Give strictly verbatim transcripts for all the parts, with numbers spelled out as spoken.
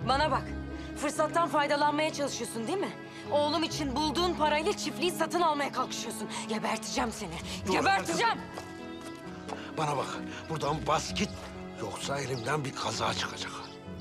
Bana bak. Fırsattan faydalanmaya çalışıyorsun değil mi? Oğlum için bulduğun parayla çiftliği satın almaya kalkışıyorsun. Geberteceğim seni. Dur, Geberteceğim. Bana bak, buradan bas git. Yoksa elimden bir kaza çıkacak.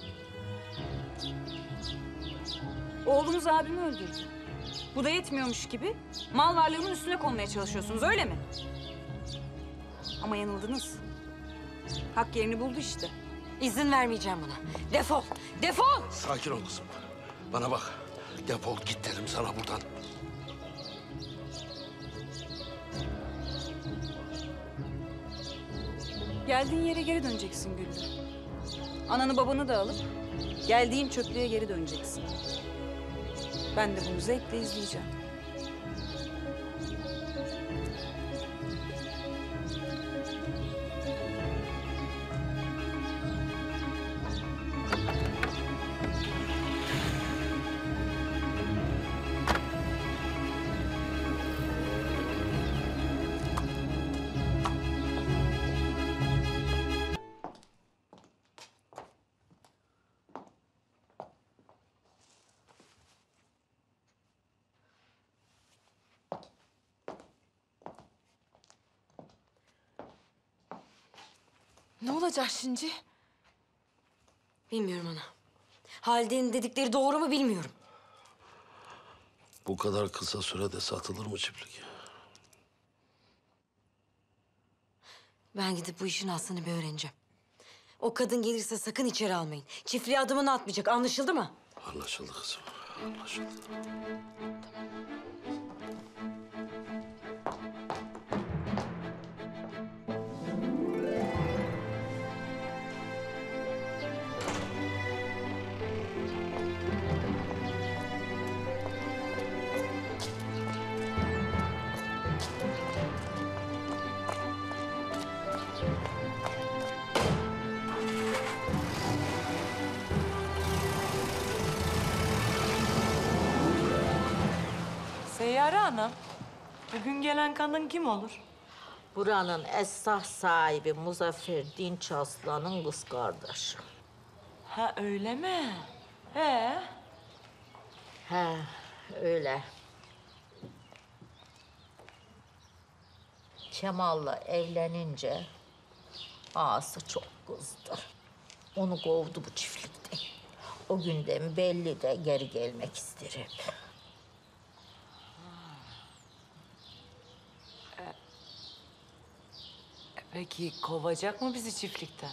Oğlunuz abimi öldürdü. Bu da yetmiyormuş gibi mal varlığımın üstüne konmaya çalışıyorsunuz, öyle mi? Ama yanıldınız. Hak yerini buldu işte. İzin vermeyeceğim buna. Defol, defol! Sakin ol kızım. Bana bak, defol git dedim sana buradan. Geldiğin yere geri döneceksin Güllü. Ananı babanı da alıp geldiğin çöplüğe geri döneceksin. Ben de bunu zevkle izleyeceğim. Ne olacak şimdi? Bilmiyorum ana. Halide'nin dedikleri doğru mu bilmiyorum. Bu kadar kısa sürede satılır mı çiftlik? Ben gidip bu işin aslını bir öğreneceğim. O kadın gelirse sakın içeri almayın. Çiftliğe adımını atmayacak, anlaşıldı mı? Anlaşıldı kızım, anlaşıldı. Seyyare Hanım, bugün gelen kadın kim olur? Buranın esnaf sahibi Muzaffer Dinç Aslan'ın kız kardeşi. Ha öyle mi? He. He, öyle. Kemal'la evlenince ağası çok kızdı. Onu kovdu bu çiftlikte. O günden belli de geri gelmek isterim. Peki kovacak mı bizi çiftlikten?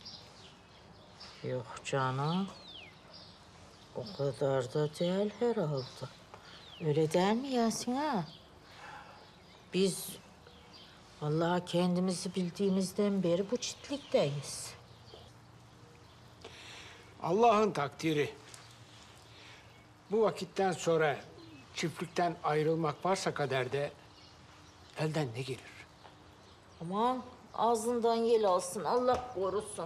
Yok canım. O kadar da değil herhalde. Öyle değil mi Yasin ha? Biz vallahi kendimizi bildiğimizden beri bu çiftlikteyiz. Allah'ın takdiri. Bu vakitten sonra çiftlikten ayrılmak varsa kaderde elden ne gelir? Aman ağzından yel alsın, Allah korusun.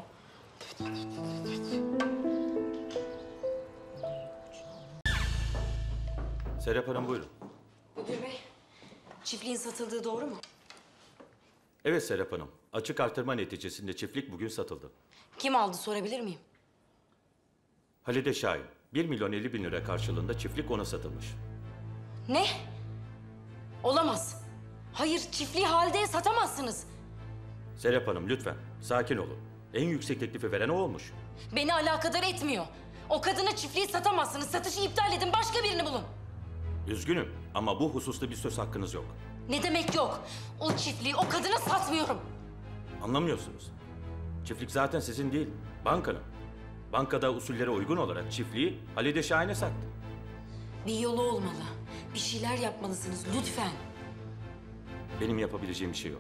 Serap Hanım buyurun. Müdür bey, çiftliğin satıldığı doğru mu? Evet Serap Hanım. Açık artırma neticesinde çiftlik bugün satıldı. Kim aldı sorabilir miyim? Halide Şahin. bir milyon elli bin lira karşılığında çiftlik ona satılmış. Ne? Olamaz. Hayır, çiftliği Halide'ye satamazsınız. Serap Hanım lütfen sakin olun. En yüksek teklifi veren o olmuş. Beni alakadar etmiyor. O kadına çiftliği satamazsınız. Satışı iptal edin, başka birini bulun. Üzgünüm ama bu hususta bir söz hakkınız yok. Ne demek yok? O çiftliği o kadına satmıyorum. Anlamıyorsunuz. Çiftlik zaten sizin değil, bankanın. Bankada usullere uygun olarak çiftliği Halide Şahin'e sattı. Bir yolu olmalı. Bir şeyler yapmalısınız lütfen. Benim yapabileceğim bir şey yok.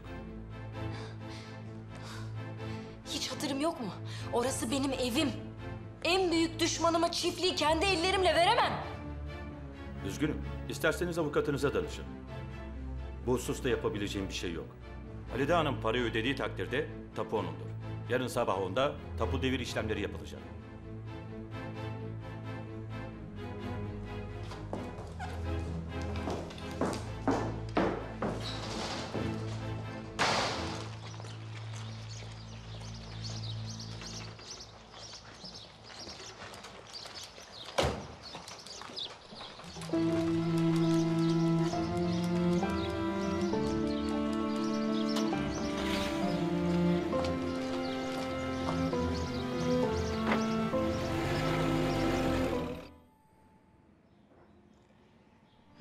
Hiç hatırım yok mu? Orası benim evim. En büyük düşmanıma çiftliği kendi ellerimle veremem. Üzgünüm. İsterseniz avukatınıza danışın. Bu hususta yapabileceğim bir şey yok. Halide Hanım parayı ödediği takdirde tapu onundur. Yarın sabah onda tapu devir işlemleri yapılacak.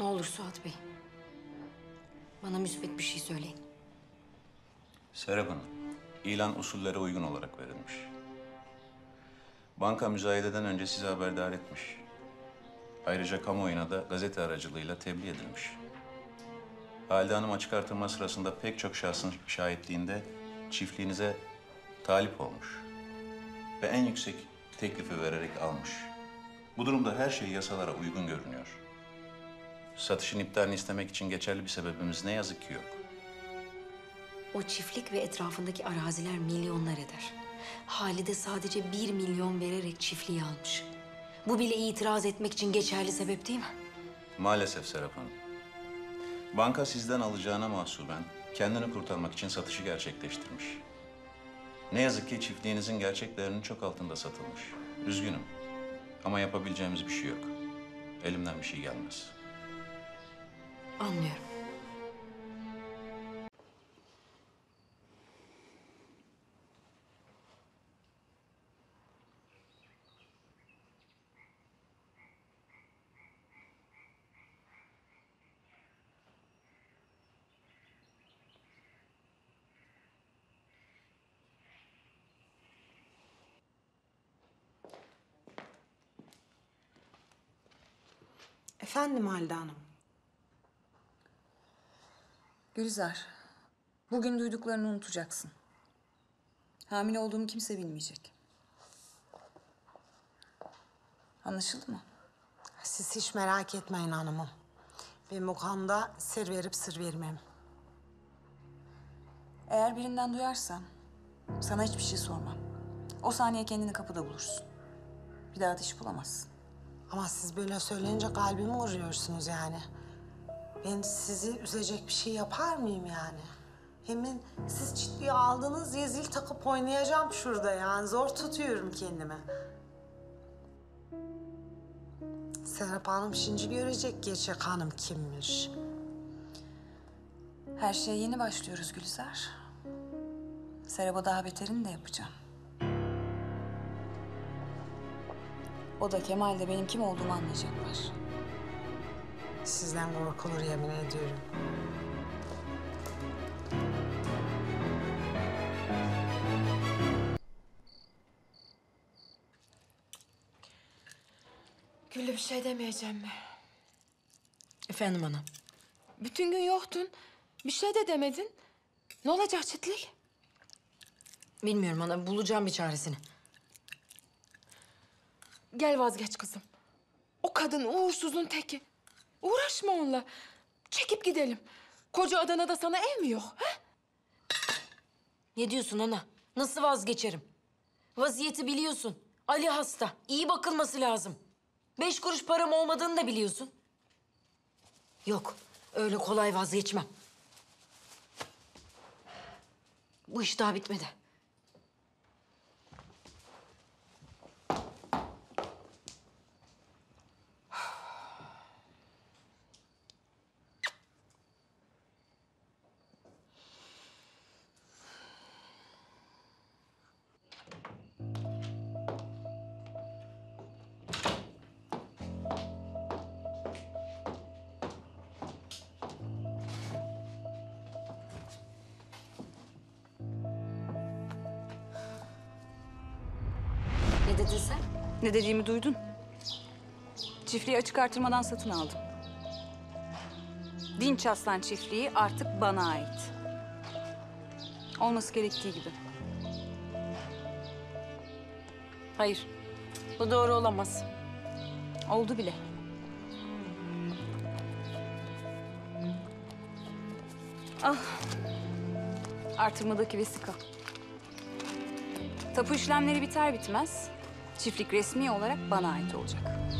Ne olur Suat Bey. Bana müsbet bir şey söyleyin. Serap Hanım, ilan usullere uygun olarak verilmiş. Banka müzayededen önce sizi haberdar etmiş. Ayrıca kamuoyuna da gazete aracılığıyla tebliğ edilmiş. Halide Hanım açık artırma sırasında pek çok şahsın şahitliğinde çiftliğinize talip olmuş. Ve en yüksek teklifi vererek almış. Bu durumda her şey yasalara uygun görünüyor. Satışın iptalini istemek için geçerli bir sebebimiz ne yazık ki yok. O çiftlik ve etrafındaki araziler milyonlar eder. Halide sadece bir milyon vererek çiftliği almış. Bu bile itiraz etmek için geçerli sebep değil mi? Maalesef Serap Hanım. Banka sizden alacağına mahsuben kendini kurtarmak için satışı gerçekleştirmiş. Ne yazık ki çiftliğinizin gerçek değerinin çok altında satılmış. Üzgünüm ama yapabileceğimiz bir şey yok. Elimden bir şey gelmez. Anlıyorum. Efendim Halide Hanım. Gülizar, bugün duyduklarını unutacaksın. Hamile olduğumu kimse bilmeyecek. Anlaşıldı mı? Siz hiç merak etmeyin hanımım. Ben bu konuda sır verip sır vermem. Eğer birinden duyarsam sana hiçbir şey sormam. O saniye kendini kapıda bulursun. Bir daha da iş bulamazsın. Ama siz böyle söyleyince kalbimi vuruyorsunuz yani. Ben sizi üzecek bir şey yapar mıyım yani? Hemen siz ciddiye aldınız diye zil takıp oynayacağım şurada yani. Zor tutuyorum kendimi. Serap Hanım şimdi görecek gerçek hanım kimmiş. Her şeye yeni başlıyoruz Gülizar. Serap'a daha beterini de yapacağım. O da Kemal de benim kim olduğumu anlayacaklar. Sizden korkulur yemin ediyorum. Güllü bir şey demeyeceğim mi? Efendim ana. Bütün gün yoktun. Bir şey de demedin. Ne olacak çiftlik? Bilmiyorum ana. Bulacağım bir çaresini. Gel vazgeç kızım. O kadın uğursuzun teki. Uğraşma onunla. Çekip gidelim. Koca Adana'da sana ev mi yok? He? Ne diyorsun ana? Nasıl vazgeçerim? Vaziyeti biliyorsun. Ali hasta. İyi bakılması lazım. Beş kuruş param olmadığını da biliyorsun. Yok. Öyle kolay vazgeçmem. Bu iş daha bitmedi. Ne dedin sen? Ne dediğimi duydun. Çiftliği açık artırmadan satın aldım. Dinç Aslan çiftliği artık bana ait. Olması gerektiği gibi. Hayır. Bu doğru olamaz. Oldu bile. Al. Artırmadaki vesika. Tapu işlemleri biter bitmez çiftlik resmi olarak bana ait olacak.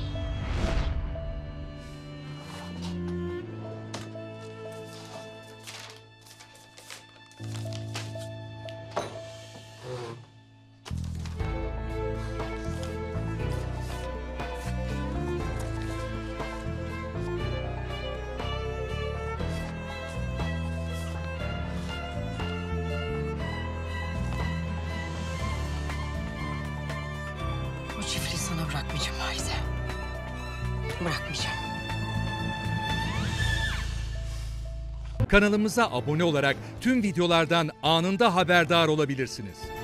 Bu çiftliği sana bırakmayacağım Halide. Bırakmayacağım. Kanalımıza abone olarak tüm videolardan anında haberdar olabilirsiniz.